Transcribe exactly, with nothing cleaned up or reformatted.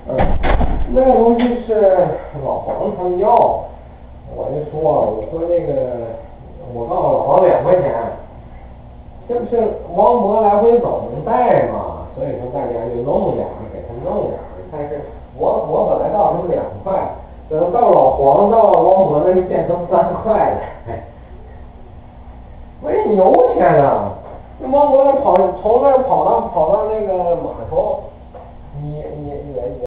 嗯，那个东西是老黄他要，我就说，我说那个，我告诉老黄两块钱，这不是王博来回走能带吗？所以说大家就弄点儿，给他弄点儿。但是我我本来告诉他两块，等到老黄到王博那就变成三块了。我这牛钱啊！那王博跑从那儿跑到跑到那个码头，你你也也。